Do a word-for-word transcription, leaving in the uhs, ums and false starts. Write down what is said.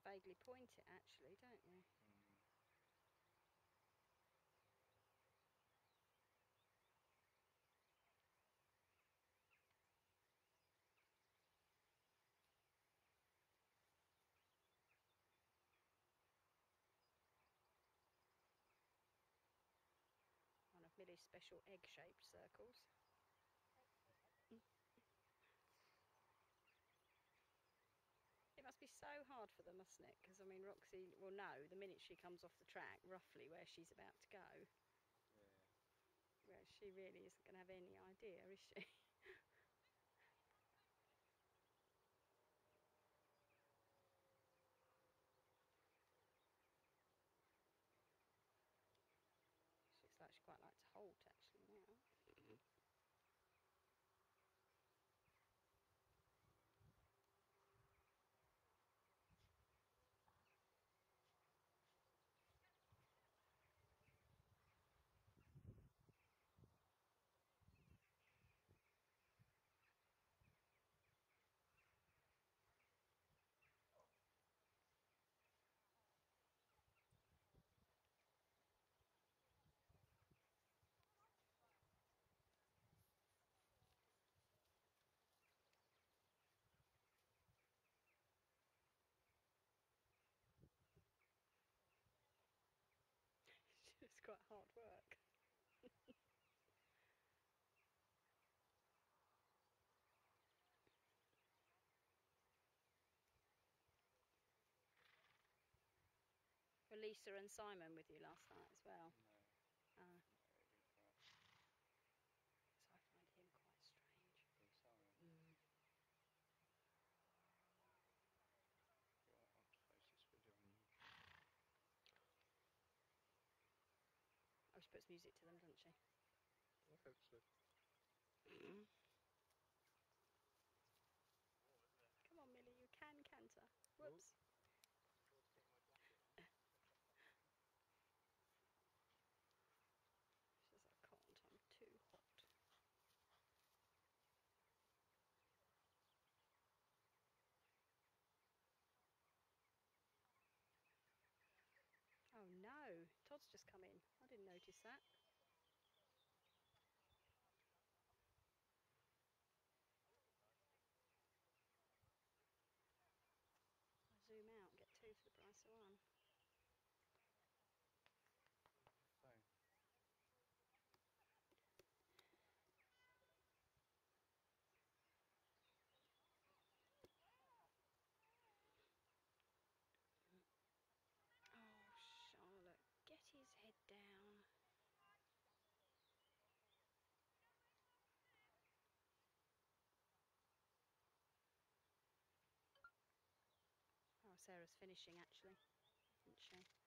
vaguely point it actually, don't you? Mm. One of Milli's special egg-shaped circles. It must be so hard for them, mustn't it? Because, I mean, Roxy will know the minute she comes off the track roughly where she's about to go. Yeah. Whereas she really isn't going to have any idea, is she? She looks like she'd quite like to halt actually now. It's quite hard work. Were Lisa and Simon with you last night as well? No. Uh, No, they didn't come up. so I find him quite strange. Who's Simon? Mm. Right, I'll post this video on YouTube. Oh, she puts music to them, doesn't she? I hope so. Come on, Millie, you can canter. Whoops. She says, I can't, I'm too hot. Oh no, Todd's just come in. I didn't notice that. I'll zoom out and get two for the price of one. Phone. Oh, Charlotte, get his head down. Oh, Sarah's finishing actually, isn't she?